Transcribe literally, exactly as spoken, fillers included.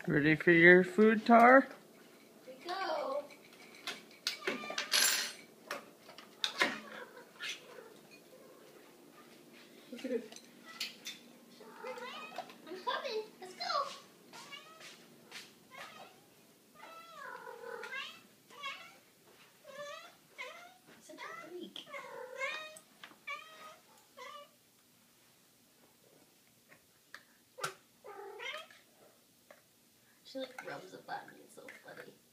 Ready for your food, Tar? Here we go. I'm coming. Let's go. Such a freak. She like rubs up on me. It's so funny.